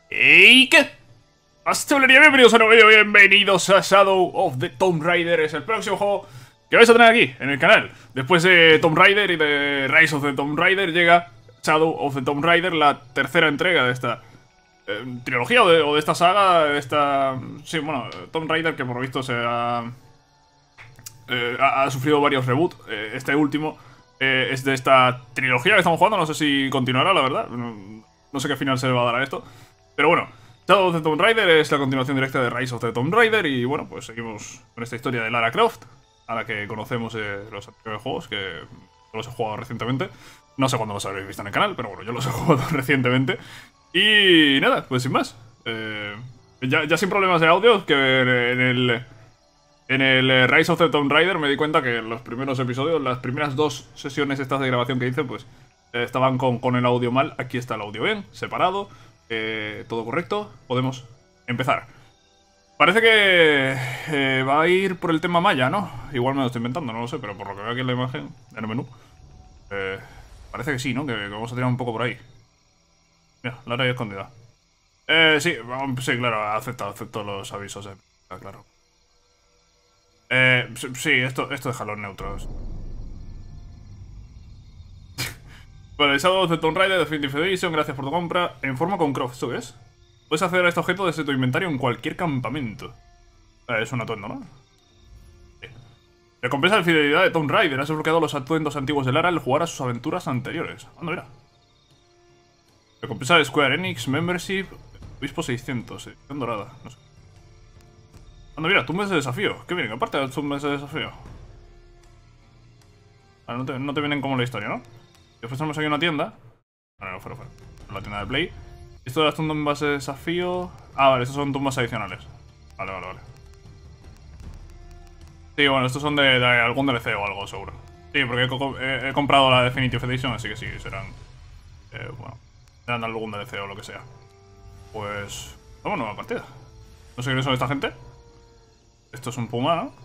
¿Y qué? Hostelería, bienvenidos a un nuevo vídeo, bienvenidos a Shadow of the Tomb Raider. Es el próximo juego que vais a tener aquí, en el canal. Después de Tomb Raider y de Rise of the Tomb Raider llega Shadow of the Tomb Raider, la tercera entrega de esta trilogía o de esta saga, de esta... Sí, bueno, Tomb Raider que por lo visto ha sufrido varios reboots. Este último es de esta trilogía que estamos jugando, no sé si continuará, la verdad. No sé qué final se le va a dar a esto. Pero bueno, Shadow of the Tomb Raider es la continuación directa de Rise of the Tomb Raider. Y bueno, pues seguimos con esta historia de Lara Croft, a la que conocemos los anteriores juegos, que los he jugado recientemente. No sé cuándo los habréis visto en el canal, pero bueno, yo los he jugado recientemente. Y nada, pues sin más. Ya sin problemas de audio, que en el Rise of the Tomb Raider me di cuenta que los primeros episodios, las primeras dos sesiones estas de grabación que hice, pues estaban con el audio mal. Aquí está el audio bien, separado, todo correcto. Podemos empezar. Parece que va a ir por el tema Maya, ¿no? Igual me lo estoy inventando, no lo sé, pero por lo que veo aquí en la imagen, en el menú, parece que sí, ¿no? Que vamos a tirar un poco por ahí. Mira, la raya escondida. Sí, sí, claro, acepto los avisos, claro. Sí, esto déjalo en neutros. Vale, Shadow of the Tomb Raider Definitive Edition, gracias por tu compra. En forma con Croft, ¿eso qué es? Puedes acceder a este objeto desde tu inventario en cualquier campamento. Es un atuendo, ¿no? Sí. Recompensa de fidelidad de Tomb Raider. Has desbloqueado los atuendos antiguos de Lara al jugar a sus aventuras anteriores. Anda, mira. Recompensa de Square Enix Membership. Obispo 600, edición dorada. No sé. Anda, mira, tumbas de desafío. Qué bien, aparte de tumbas de desafío. Vale, no te vienen como la historia, ¿no? Después tenemos aquí una tienda. Vale, no, fuera. La tienda de Play. Esto de las tumbas de desafío. Ah, vale, estos son tumbas adicionales. Vale. Sí, bueno, estos son de algún DLC o algo, seguro. Sí, porque he comprado la Definitive Edition, así que sí, serán... bueno, serán algún DLC o lo que sea. Pues... vamos, nueva partida. No sé quiénes son esta gente. Esto es un puma, ¿no?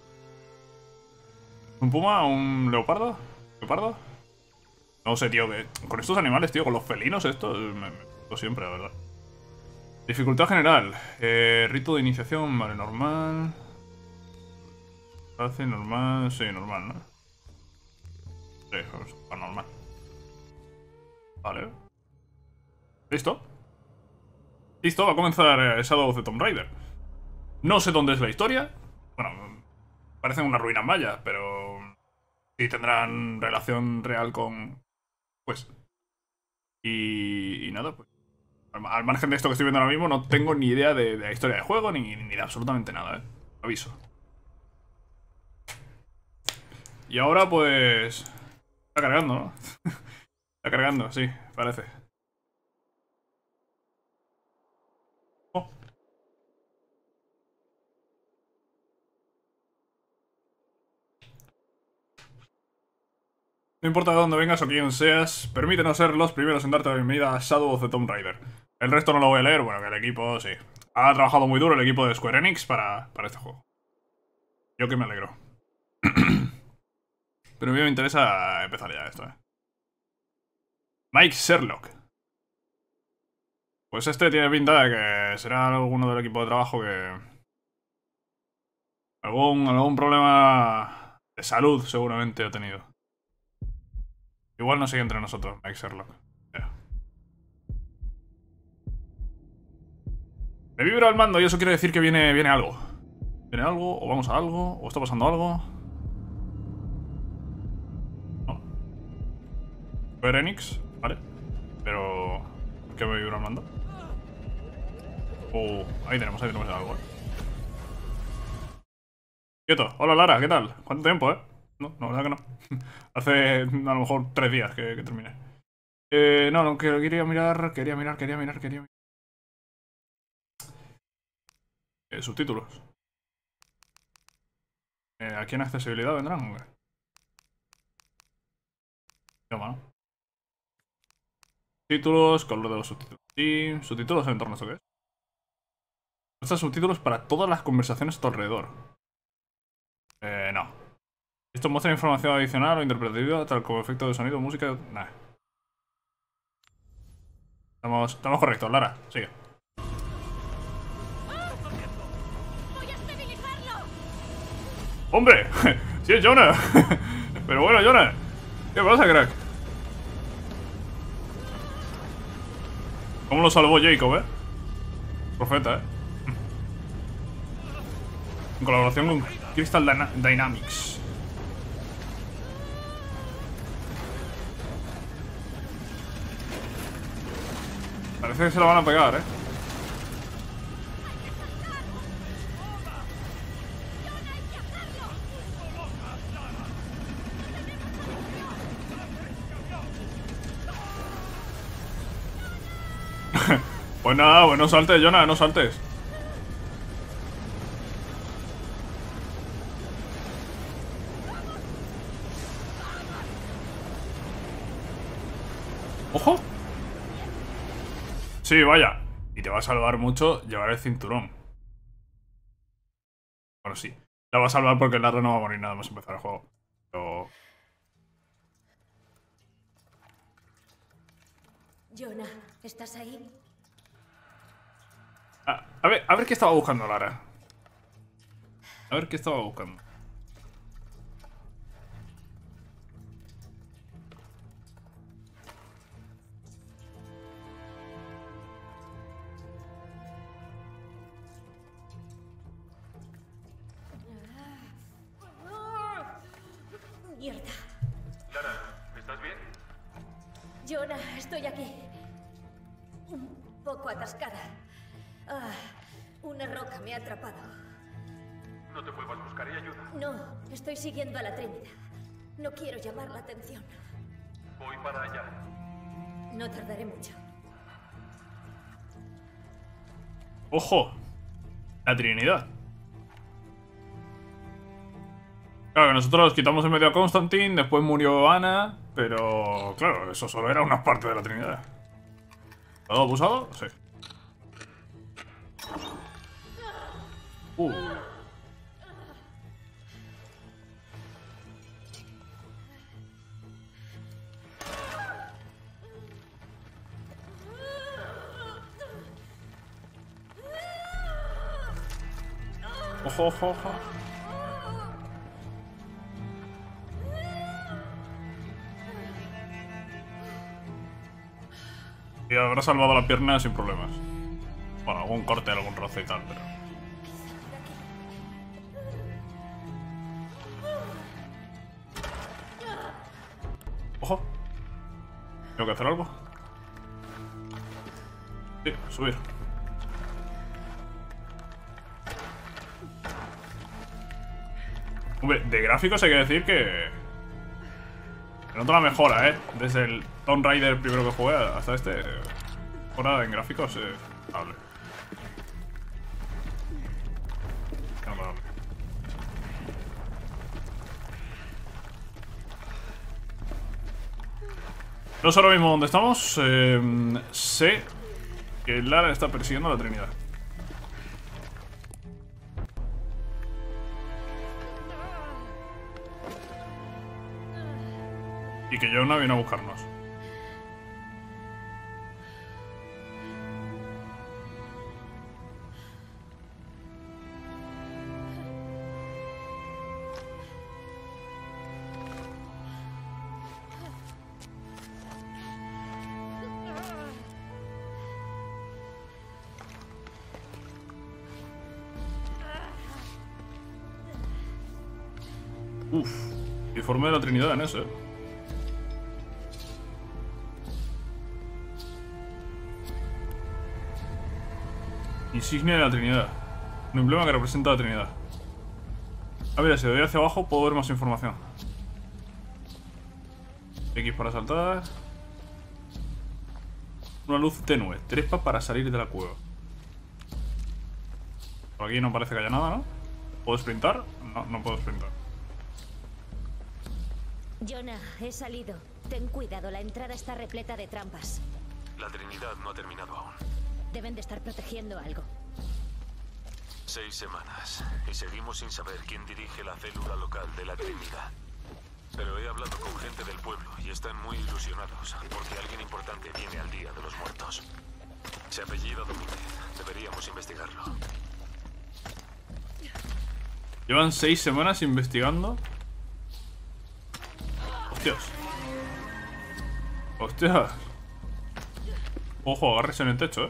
¿Un puma? ¿Un leopardo? ¿Leopardo? No sé, tío, que con estos animales, tío, con los felinos, esto me gusta siempre, la verdad. Dificultad general. Rito de iniciación, vale, normal. Fácil, normal, sí, normal, ¿no? Sí, vamos a jugar normal. Vale. ¿Listo? Listo, va a comenzar Shadow of the Tomb Raider. No sé dónde es la historia. Bueno, parecen una ruina maya, pero... sí tendrán relación real con... pues... y nada, pues... al margen de esto que estoy viendo ahora mismo, no tengo ni idea de la historia del juego, ni de absolutamente nada, aviso. Y ahora, pues... está cargando, ¿no? Está cargando, sí, parece. Oh. No importa de dónde vengas o quién seas, permítenos ser los primeros en darte la bienvenida a Shadow of the Tomb Raider. El resto no lo voy a leer, bueno, que el equipo, sí. Ha trabajado muy duro el equipo de Square Enix para este juego. Yo que me alegro. Pero a mí me interesa empezar ya esto, Mike Sherlock. Pues este tiene pinta de que será alguno del equipo de trabajo que... algún problema de salud seguramente ha tenido. Igual no sigue entre nosotros, Mike Sherlock. Me vibra el mando y eso quiere decir que viene algo. ¿Viene algo? ¿O vamos a algo? ¿O está pasando algo? No. Square Enix, vale. Pero... ¿qué me vibra el mando? Ahí tenemos algo, Quieto. Hola Lara, ¿qué tal? ¿Cuánto tiempo, No, la verdad que no. Hace a lo mejor 3 días que terminé. No, quería mirar. Subtítulos. ¿Aquí en accesibilidad vendrán? Toma, ¿no? Títulos, color de los subtítulos. Sí, subtítulos en entorno, ¿esto qué es? Estos subtítulos para todas las conversaciones a tu alrededor. No. Esto muestra información adicional o interpretativa, tal como efecto de sonido, música... nah. Estamos correctos, Lara, sigue. ¡Hombre! ¡Sí es Jonah! Pero bueno, Jonah, ¿qué pasa, crack? ¿Cómo lo salvó Jacob, Profeta, en colaboración con Crystal Dynamics. Parece que se la van a pegar, Pues nada, pues no saltes, Jonah, no saltes. ¡Ojo! Sí, vaya. Y te va a salvar mucho llevar el cinturón. Bueno, sí. La va a salvar porque Lara no va a morir nada más empezar el juego. Pero... Jonah, ¿estás ahí? A ver qué estaba buscando Lara. A ver qué estaba buscando. ¡Mierda! Lara, ¿estás bien? Jonah, estoy aquí. Un poco atascada. Una roca me ha atrapado. No te vuelvas, buscaré ayuda. No, estoy siguiendo a la Trinidad. No quiero llamar la atención. Voy para allá. No tardaré mucho. ¡Ojo! La Trinidad. Claro, que nosotros quitamos en medio a Constantine, después murió Ana, pero claro, eso solo era una parte de la Trinidad. ¿Todo abusado? Sí. Ojo, ojo, ojo. Y habrá salvado la pierna sin problemas. Bueno, algún corte, algún roce y tal, pero... ¡Ojo! ¿Tengo que hacer algo? Sí, subir. Hombre, de gráficos hay que decir que... noto la mejora, Desde el Tomb Raider primero que jugué hasta este... Mejora en gráficos, hable. No sé ahora mismo dónde estamos. Sé que Lara está persiguiendo a la Trinidad. Y que Jonah viene a buscarnos. Uf, informe de la Trinidad en ese. Insignia de la Trinidad. Un emblema que representa a la Trinidad. A ver, si doy hacia abajo puedo ver más información. X para saltar. Una luz tenue. Trepa para salir de la cueva. Por aquí no parece que haya nada, ¿no? ¿Puedo sprintar? No, no puedo sprintar. Jonah, he salido. Ten cuidado, la entrada está repleta de trampas. La Trinidad no ha terminado aún. Deben de estar protegiendo algo. 6 semanas y seguimos sin saber quién dirige la célula local de la Trinidad. Pero he hablado con gente del pueblo y están muy ilusionados porque alguien importante viene al Día de los Muertos. Se apellida Domínguez. Deberíamos investigarlo. Llevan 6 semanas investigando. Hostias. Hostias. Ojo, agarres en el techo,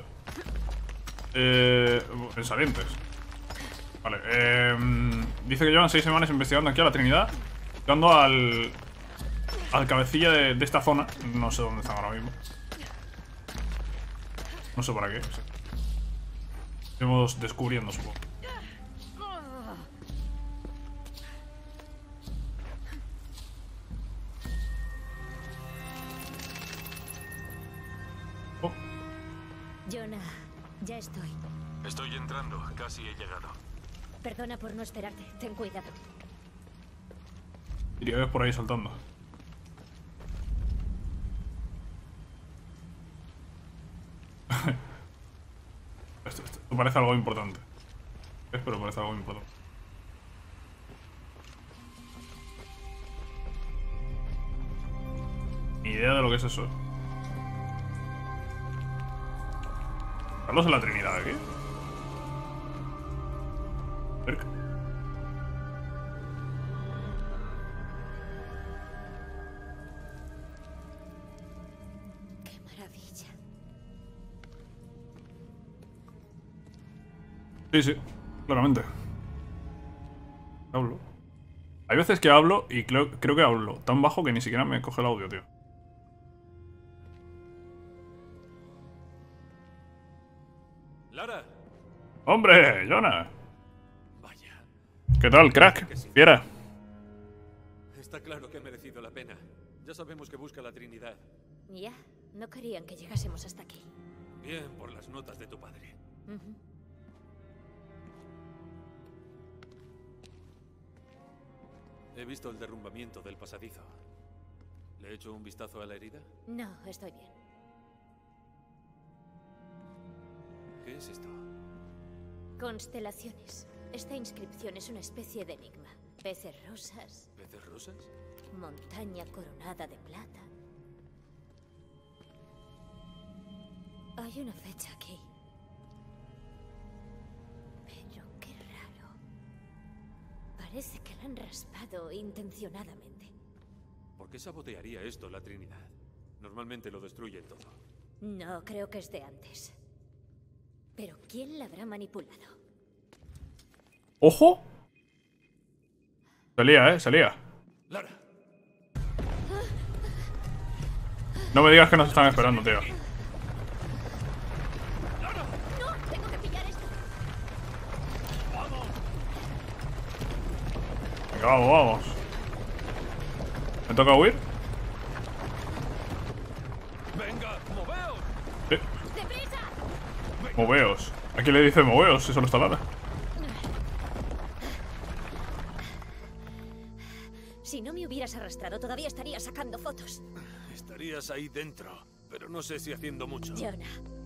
en salientes. Vale, dice que llevan 6 semanas investigando aquí a la Trinidad. Buscando al cabecilla de esta zona. No sé dónde están ahora mismo. No sé para qué. Sí. Estamos descubriendo, supongo. Oh. Jonah, ya estoy. Estoy entrando, casi he llegado. Perdona por no esperarte. Ten cuidado. Diría que es por ahí saltando. Esto parece algo importante. Pero parece algo importante. Ni idea de lo que es eso. ¿Carlos en la Trinidad aquí? Cerca. Qué maravilla. Sí, sí, claramente. Hablo. Hay veces que hablo y creo que hablo tan bajo que ni siquiera me coge el audio, tío. ¡Lara! ¡Hombre, Jonah! Vaya. ¿Qué tal, crack? Fiera. Está claro que ha merecido la pena. Ya sabemos que busca la Trinidad. Ya, no querían que llegásemos hasta aquí. Bien por las notas de tu padre. Ujú. He visto el derrumbamiento del pasadizo. ¿Le he hecho un vistazo a la herida? No, estoy bien. ¿Qué es esto? Constelaciones. Esta inscripción es una especie de enigma. Peces rosas, ¿Peces rosas? montaña coronada de plata. Hay una fecha aquí. Pero qué raro. Parece que la han raspado intencionadamente. ¿Por qué sabotearía esto la Trinidad? Normalmente lo destruyen todo. No, creo que es de antes. Pero ¿quién la habrá manipulado? ¡Ojo! Salía, salía. ¡Lara! No me digas que nos están esperando, tío. ¡No! ¡Tengo que pillar esto! Venga, vamos, vamos. ¿Me toca huir? ¡Venga, moveos! Sí. ¡Deprisa! Moveos. ¿A quién le dice moveos si solo está Lara? Si no me hubieras arrastrado, todavía estaría sacando fotos. Estarías ahí dentro, pero no sé si haciendo mucho. Jonah,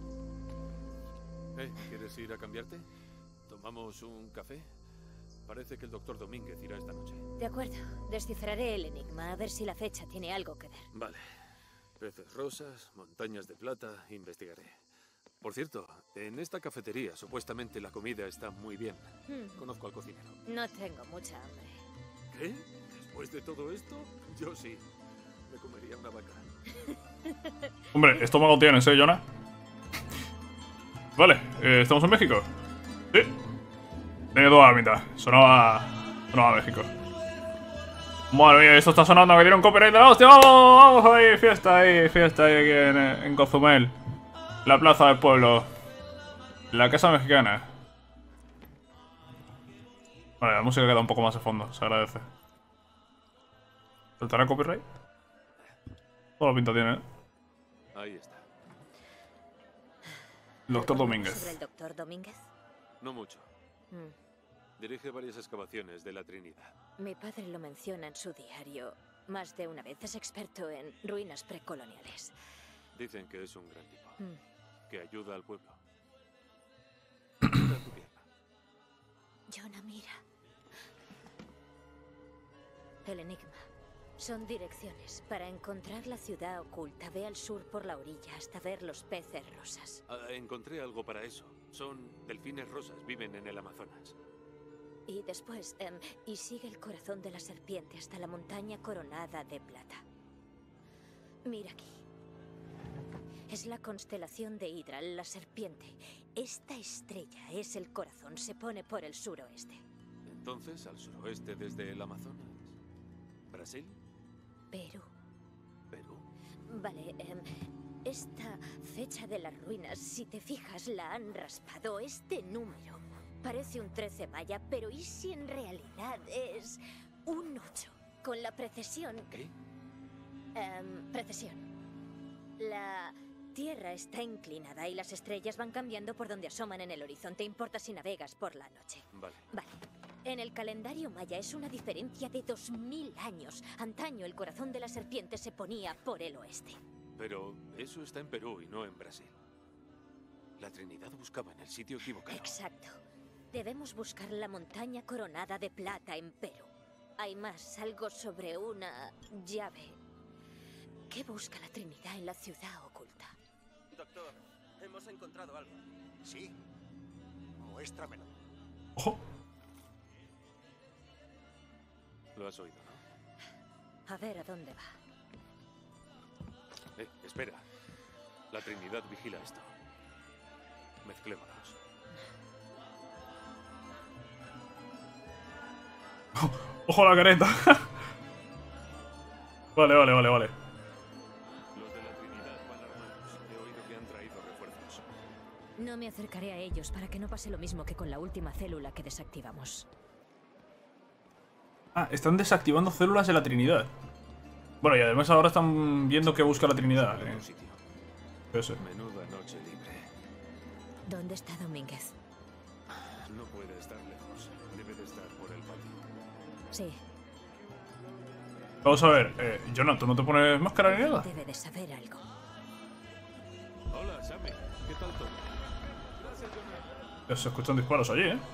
¿Quieres ir a cambiarte? ¿Tomamos un café? Parece que el doctor Domínguez irá esta noche. de acuerdo. Descifraré el enigma, a ver si la fecha tiene algo que ver. Vale. Peces rosas, montañas de plata, investigaré. Por cierto, en esta cafetería supuestamente la comida está muy bien. Conozco al cocinero. No tengo mucha hambre. ¿Qué? ¿Después de todo esto? Yo sí. Me comería una vaca. Hombre, estómago tienes, Jonah. Vale, ¿estamos en México? Sí. Tenía toda la mitad. Sonaba México. Madre mía, esto está sonando, que tiene un copyright de la hostia. ¡Vamos! ¡Vamos! Ahí, fiesta ahí aquí en Cozumel. La plaza del pueblo. La casa mexicana. Vale, la música queda un poco más de fondo, se agradece. ¿Saltará copyright? Toda la pinta tiene, ¿eh? Ahí está. Doctor ¿Algo Domínguez. ¿Sobre el doctor Domínguez? No mucho. Mm. Dirige varias excavaciones de la Trinidad. Mi padre lo menciona en su diario más de una vez. Es experto en ruinas precoloniales. Dicen que es un gran tipo. Que ayuda al pueblo. Mira tu pierna. Jonah, mira. El enigma. Son direcciones. Para encontrar la ciudad oculta, ve al sur por la orilla hasta ver los peces rosas. Encontré algo para eso. Son delfines rosas. Viven en el Amazonas. Y después, y sigue el corazón de la serpiente hasta la montaña coronada de plata. Mira aquí. Es la constelación de Hidra, la serpiente. Esta estrella es el corazón, se pone por el suroeste. Entonces, al suroeste desde el Amazonas. ¿Brasil? Perú. ¿Perú? Vale, esta fecha de las ruinas, si te fijas, la han raspado. Este número parece un 13 maya, pero ¿y si en realidad es un 8? Con la precesión... ¿Qué? Precesión. La Tierra está inclinada y las estrellas van cambiando por donde asoman en el horizonte. Importa si navegas por la noche. Vale. Vale. En el calendario maya es una diferencia de 2000 años. Antaño el corazón de la serpiente se ponía por el oeste. Pero eso está en Perú y no en Brasil. La Trinidad buscaba en el sitio equivocado. Exacto. Debemos buscar la montaña coronada de plata en Perú. Hay más, algo sobre una llave. ¿Qué busca la Trinidad en la ciudad oculta? Doctor, hemos encontrado algo. Sí. Muéstramelo. Ojo. Lo has oído, ¿no? A ver a dónde va. Espera. La Trinidad vigila esto. Mezclémonos. Ojo a la careta. Vale. Los de la Trinidad van armados. He oído que han traído refuerzos. No me acercaré a ellos para que no pase lo mismo que con la última célula que desactivamos. Ah, están desactivando células de la Trinidad. Bueno, y además ahora están viendo qué busca la Trinidad. Otro sitio. Eso. Menuda noche libre. ¿Dónde está Domínguez? No puede estar lejos. Debe de estar por el patio. Sí, Vamos a ver, Jonah, ¿tú no te pones máscara ni nada? debe de saber algo. Hola, Sammy. ¿Qué tal todo? Gracias, Jonah. Ya se escuchan disparos allí, ¿eh?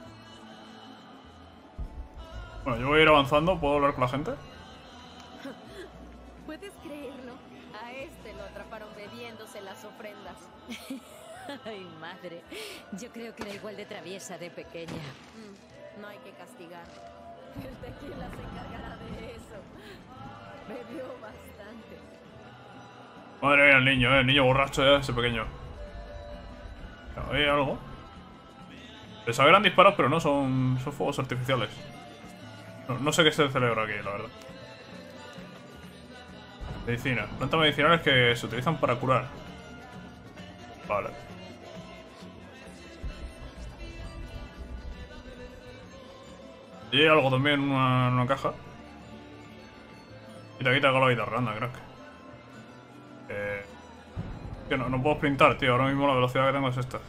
Bueno, yo voy a ir avanzando, ¿puedo hablar con la gente? ¿Puedes creerlo? A este lo atraparon bebiéndose las ofrendas. Ay, madre. Yo creo que era igual de traviesa de pequeña. No hay que castigar. El tequila se encargará de eso. Bebió bastante. Madre mía, el niño borracho ya, ese pequeño. ¿Hay algo? Pensaba que eran disparos, pero no, son fuegos artificiales. No sé qué se celebra aquí, la verdad. Medicina. Plantas medicinales que se utilizan para curar. Vale. Y hay algo también en una caja. Quita con la guitarra, anda, crack. Que no puedo sprintar, tío. Ahora mismo la velocidad que tengo es esta.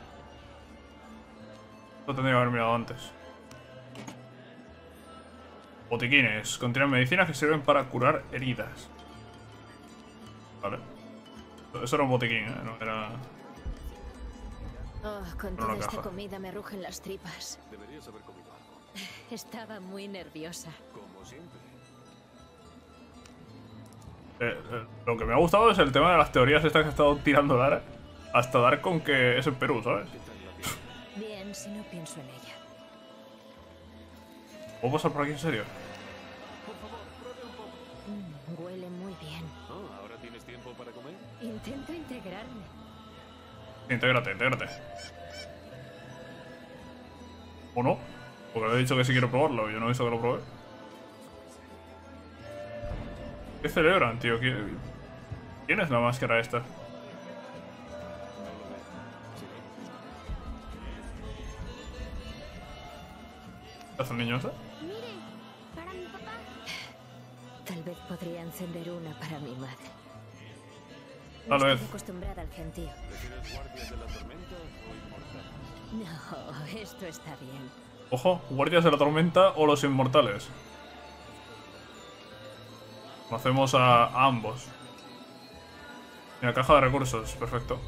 Esto tendría que haber mirado antes. Botiquines. Contienen medicinas que sirven para curar heridas. Vale. Eso era un botiquín, ¿eh? No era... Oh, con No, toda la esta caja. comida me rugen las tripas. Deberías haber comido algo. Estaba muy nerviosa. Como siempre. Lo que me ha gustado es el tema de las teorías estas que he estado tirando Lara. Hasta dar con que es en Perú, ¿sabes? ¿Qué tal la vida? Bien, si no pienso en ella. ¿Puedo pasar por aquí en serio? Por favor, pruebe un poco. Huele muy bien. Oh, ¿ahora tienes tiempo para comer? Intento integrarme. Intégrate. ¿O no? Porque le he dicho que sí quiero probarlo y yo no he visto que lo probé. ¿Qué celebran, tío? ¿Quién es la máscara esta? ¿Qué hace el niño ese? Mire, para mi papá. Tal vez podría encender una para mi madre. Tal No vez. estoy acostumbrada al gentío. ¿Prefieres guardias de la tormenta o inmortales? No, esto está bien. Ojo, guardias de la tormenta o los inmortales. Conocemos a ambos. Mira, caja de recursos, perfecto.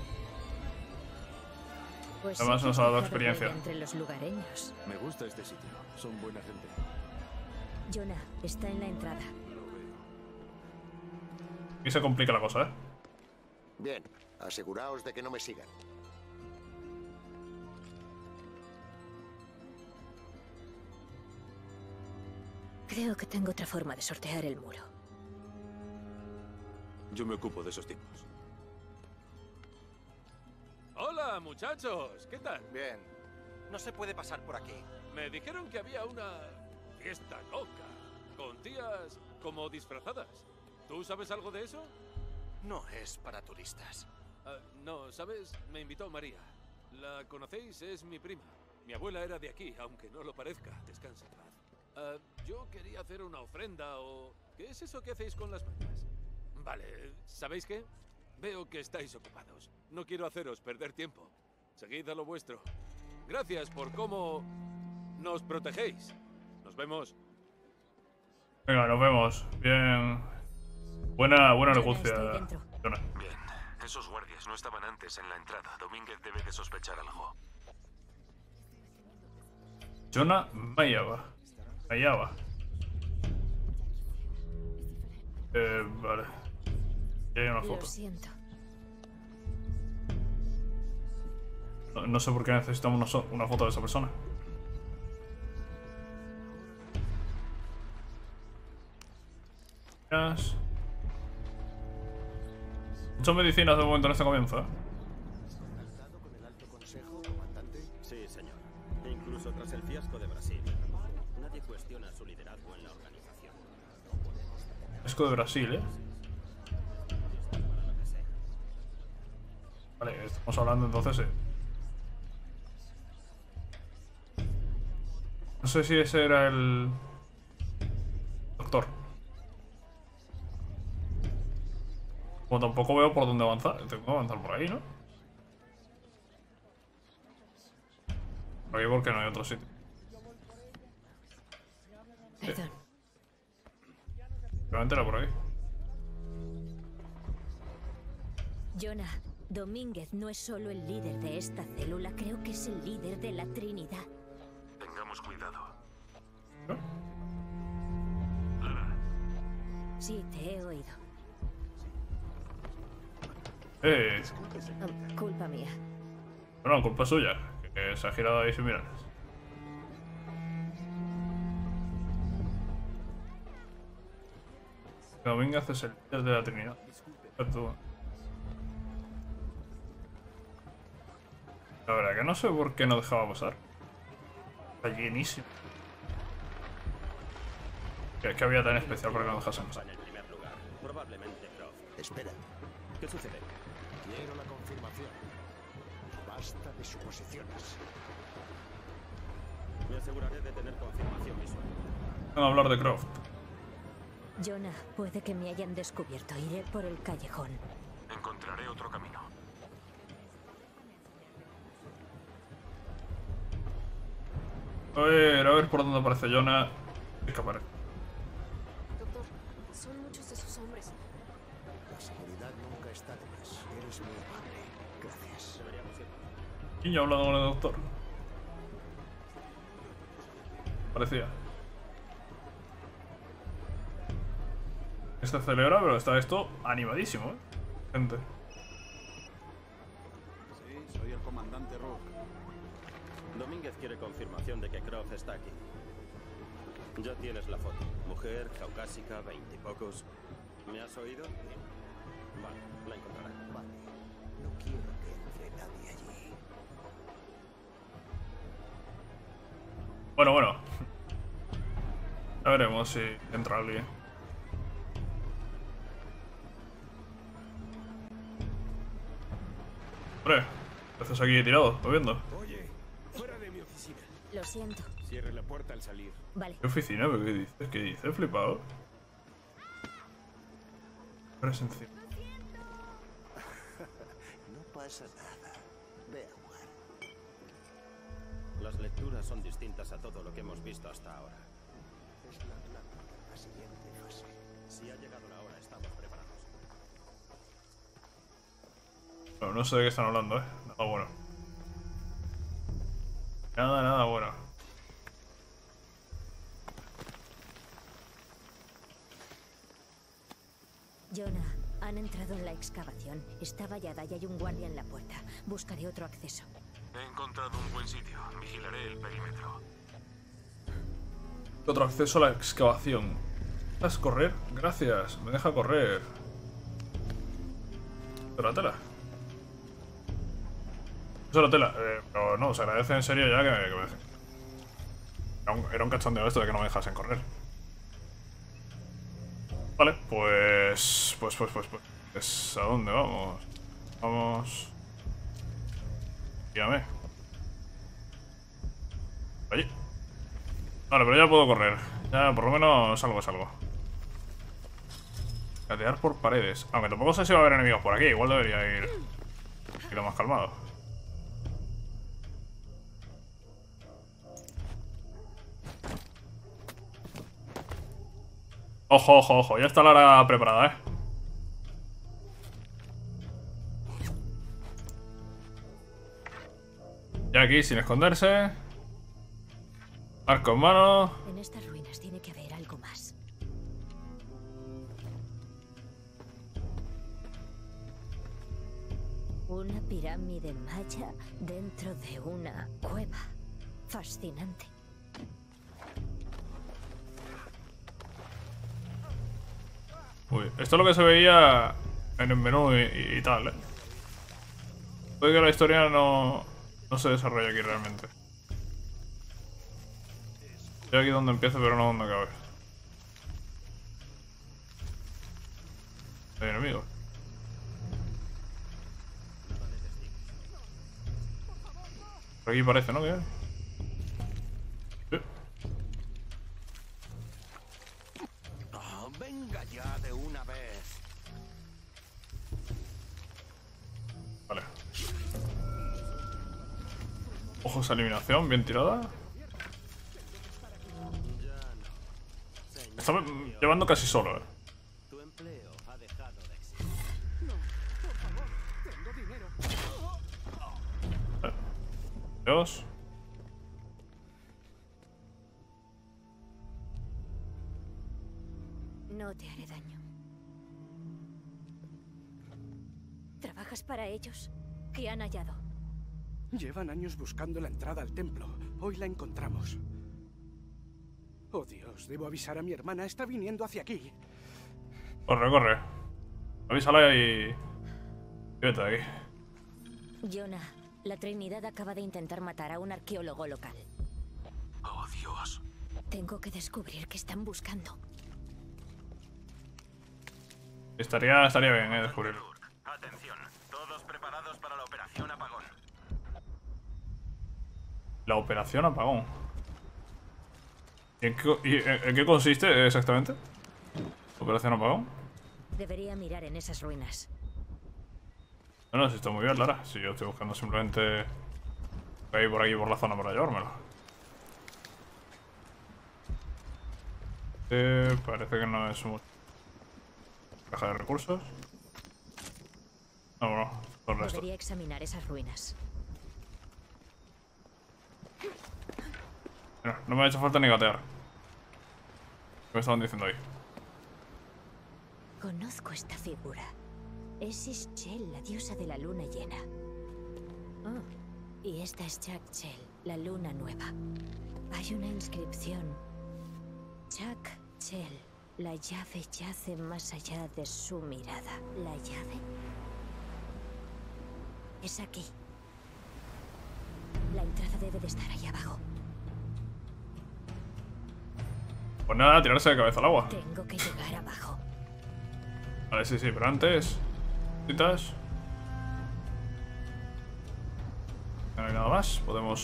Pues Además sí que nos ha dado he escuchado experiencia. huella entre los lugareños. Me gusta este sitio. Son buena gente. Jonah está en la entrada. Aquí se complica la cosa, ¿eh? Bien, aseguraos de que no me sigan. Creo que tengo otra forma de sortear el muro. Yo me ocupo de esos tipos. Hola, muchachos. ¿Qué tal? Bien. No se puede pasar por aquí. Me dijeron que había una fiesta loca, con tías como disfrazadas. ¿Tú sabes algo de eso? No es para turistas. No, ¿sabes? Me invitó María. ¿La conocéis? Es mi prima. Mi abuela era de aquí, aunque no lo parezca. Descansa en paz. Yo quería hacer una ofrenda o... ¿Qué es eso que hacéis con las mantas? Vale, ¿sabéis qué? Veo que estáis ocupados. No quiero haceros perder tiempo. Seguid a lo vuestro. Gracias por cómo nos protegéis. Nos vemos. Venga, nos vemos. Bien. Buena Jonah, negocia. estoy dentro. Jonah. Bien. Esos guardias no estaban antes en la entrada. Domínguez debe de sospechar algo. Jonah Mayaba. Vale. Aquí hay una Lo foto. siento. No sé por qué necesitamos una foto de esa persona. Muchas medicinas de momento en este comienzo, ¿eh? ¿Con el alto consejo, comandante? Sí, señor. Incluso tras el fiasco de Brasil, nadie cuestiona su liderazgo en la organización. Esco de Brasil, ¿eh? Vale, estamos hablando entonces, No sé si ese era el... doctor. Como tampoco veo por dónde avanzar. Tengo que avanzar por ahí, ¿no? Por ahí porque no hay otro sitio. Perdón. Realmente era por ahí. Jonah, Domínguez no es solo el líder de esta célula, creo que es el líder de la Trinidad. Tengamos cuidado. ¿No? Lara, Sí, te he oído. Culpa mía. No, culpa suya. Que se ha girado ahí sin mirar. Domínguez es el líder de la Trinidad. Tú. La verdad que no sé por qué no dejaba pasar. Está llenísimo. ¿Qué había tan especial para que no dejasen pasar? En el primer lugar, probablemente Croft. Espera. ¿Qué sucede? Quiero la confirmación. Basta de suposiciones. Me aseguraré de tener confirmación visual. Vamos a hablar de Croft. Jonah, puede que me hayan descubierto. Iré por el callejón. encontraré otro camino. A ver por dónde aparece Jonah. Escaparé. Doctor, son muchos de sus hombres. La seguridad nunca está de más. Eres muy amable. Gracias. Niño hablando con el doctor. Parecía. Este celebra, pero está esto animadísimo, ¿eh? Gente. Sí, soy el comandante Rook. Domínguez quiere confirmación de que Croft está aquí. Ya tienes la foto. Mujer, caucásica, 20 y pocos. ¿Me has oído? Vale, la encontrará. Vale. No quiero que entre nadie allí. Bueno. Ya veremos si entra alguien. Hombre, ¿qué haces aquí tirado, moviendo? Oye, fuera de mi oficina. Lo siento. Cierre la puerta al salir. Vale. ¿Qué oficina? ¿Pero qué dices? ¿Qué dices? Flipado. Presencia. No pasa nada. Ve a jugar. Las lecturas son distintas a todo lo que hemos visto hasta ahora. Es la Atlántica, la siguiente fase. Si ha llegado la hora, estamos preparados. Bueno, no sé de qué están hablando, ¿eh? Nada bueno. Nada bueno. Jonah, han entrado en la excavación. Está vallada y hay un guardia en la puerta. Buscaré otro acceso. He encontrado un buen sitio. Vigilaré el perímetro. Otro acceso a la excavación. ¿Dejas correr? Gracias, me deja correr. ¿Pero la tela? Eso la tela. Pero no, se agradece en serio ya que me dejen. Era un cachondeo esto de que no me dejasen correr. Vale, pues... ¿A dónde vamos? Vamos... Guíame. Allí. Vale, pero ya puedo correr. Ya por lo menos algo es algo. Gatear por paredes. Aunque tampoco sé si va a haber enemigos por aquí. Igual debería ir un poquito más calmado. Ojo, ojo, ojo. Ya está Lara preparada, Ya aquí sin esconderse. Arco en mano. En estas ruinas tiene que haber algo más. Una pirámide maya dentro de una cueva. Fascinante. Uy, esto es lo que se veía en el menú y tal, Puede que la historia no se desarrolle aquí realmente. Estoy aquí donde empieza, pero no donde acabe. Hay enemigos. Por aquí parece, ¿no? ¿Qué hay? Sí. Oh, venga ya de una vez. Vale. Ojos a eliminación, bien tirada. Está llevando casi solo, Tu empleo ha dejado de existir. Dios. No te haré daño. ¿Trabajas para ellos? ¿Qué han hallado? Llevan años buscando la entrada al templo. Hoy la encontramos. Oh Dios, debo avisar a mi hermana. Está viniendo hacia aquí. Corre, corre. Avísala y... vete de aquí. Jonah, la Trinidad acaba de intentar matar a un arqueólogo local. Oh, Dios. Tengo que descubrir qué están buscando. Estaría bien, descubrirlo. Atención, todos preparados para la operación apagón. La operación apagón. ¿Y en qué consiste exactamente? ¿Operación apagón? Debería mirar en esas ruinas. No, si está muy bien, Lara. Si yo estoy buscando simplemente ir por aquí, por la zona, para llevármelo. Parece que no es un... caja de recursos. No, todo el resto. Debería examinar esas ruinas. No me ha hecho falta ni gatear. ¿Qué me estaban diciendo ahí? Conozco esta figura. Es Ixchel, la diosa de la luna llena. Oh, y esta es Chak-Chel, la luna nueva. Hay una inscripción. Chak-Chel, la llave yace más allá de su mirada. ¿La llave? Es aquí. La entrada debe de estar ahí abajo. Pues nada, tirarse de cabeza al agua. Tengo que llegar abajo. Vale, sí, pero antes... citas. No hay nada más, podemos...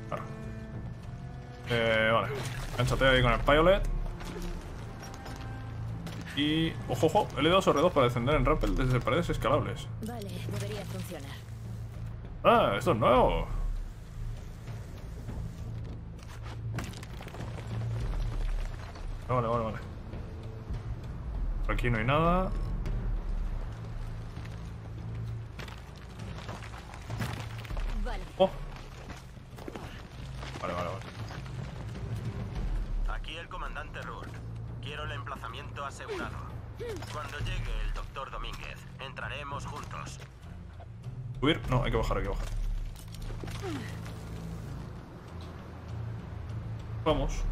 vale, enganchate ahí con el Piolet. Y... ojo, ojo, L2 sobre 2 para descender en rappel desde paredes escalables. Vale, debería funcionar. Ah, esto es nuevo. Vale. Por aquí no hay nada. Vale. Oh. Vale. Aquí el comandante Rourke. Quiero el emplazamiento asegurado. Cuando llegue el doctor Domínguez, entraremos juntos. ¿Subir? No, hay que bajar, Vamos.